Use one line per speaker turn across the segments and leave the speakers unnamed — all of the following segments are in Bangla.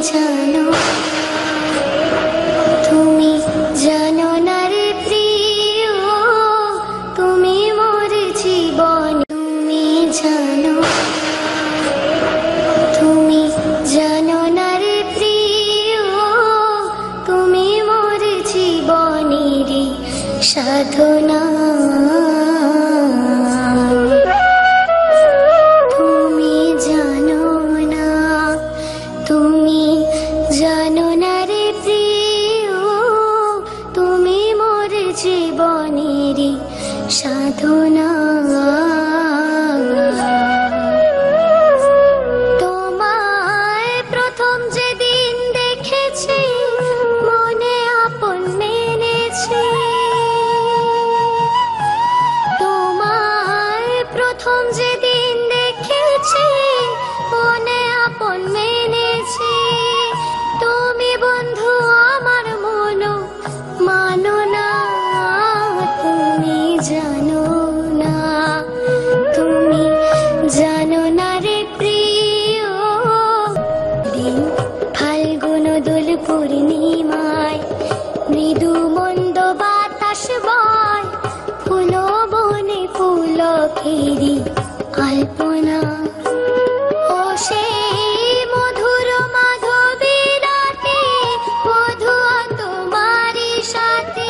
জানো, তুমি জানো না রে প্রিয়, তুমি মোর জীবন। তুমি জানো, তুমি জানো না রে প্রিয়, তুমি মোর জীবনেরই সাধনা। তুমি জানো না, তুমি জানো না রে প্রিয়, তুমি মোর জীবনেরই সাধনা। তোমায় প্রথম যেদিন দেখেছি, মনে আপন মেনেছি। তোমায় প্রথম যেদিন দেখেছি, মনে আপন মেনেছি। তুমি বন্ধু আমার মনো মানো না, তুমি জানো না, তুমি জানো না রে প্রিয়। দিন ফাল্গুন দোল পূর্ণিমায়, মৃদু মন্দ বাতাস বয়, ফুল বনে পুলকেরি কল্পনা। ও সেই মধুর মাধবী রাতে, বধূয়া তোমারই সাথে।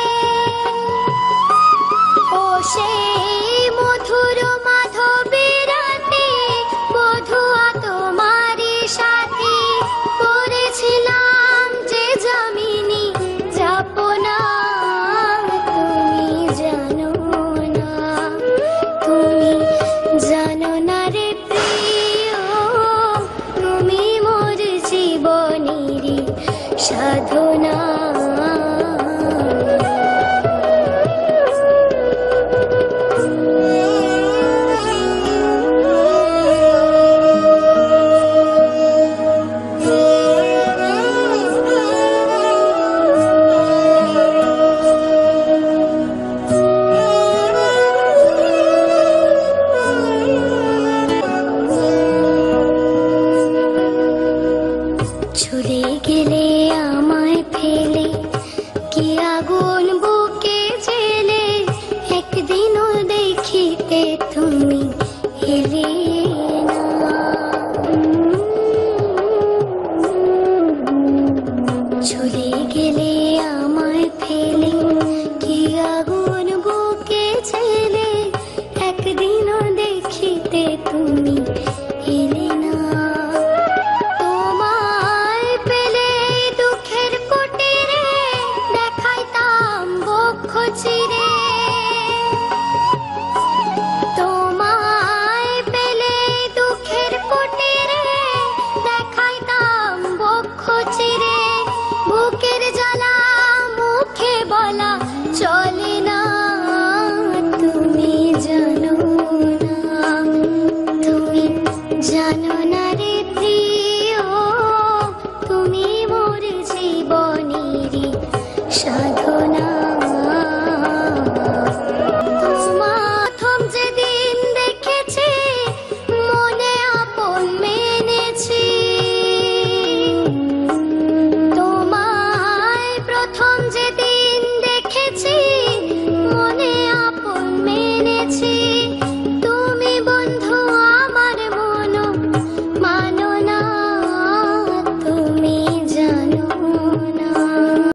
ও সেই মধুর মাধবী রাতে, বধূয়া তোমারই সাথে। করেছিলাম যে যামিনী যাপনা, তুমি জানো না, তুমি জানো না রে প্রিয়, তুমি মোর জীবনেরই সাধনা।